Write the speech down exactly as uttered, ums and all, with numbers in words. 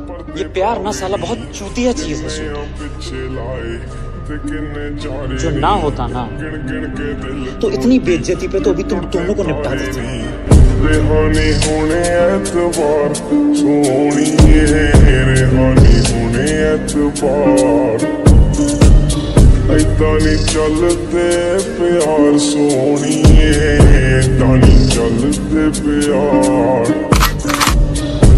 ये प्यार ना साला बहुत चूतिया चीज है सूट। जो ना होता ना तो इतनी बेइज्जती पे तो अभी तुम दोनों को निपटा देते। रेहानी होने एतबार सोनिए, रेहानी होने एतबार ऐदा नी चलदे प्यार सोनिए, ऐदा नी चलदे प्यार।